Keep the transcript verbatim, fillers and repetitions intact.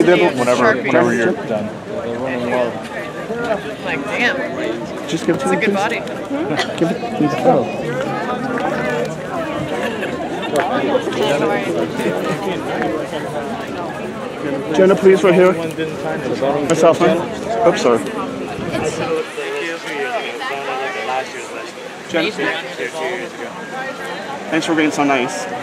Whenever, whenever you're done. Like, damn. Just give it to It's a me, good please. body. Give it to the photo. Jenna, please, right here. Myself, man. Oops, sorry. Jen, thanks for being so nice.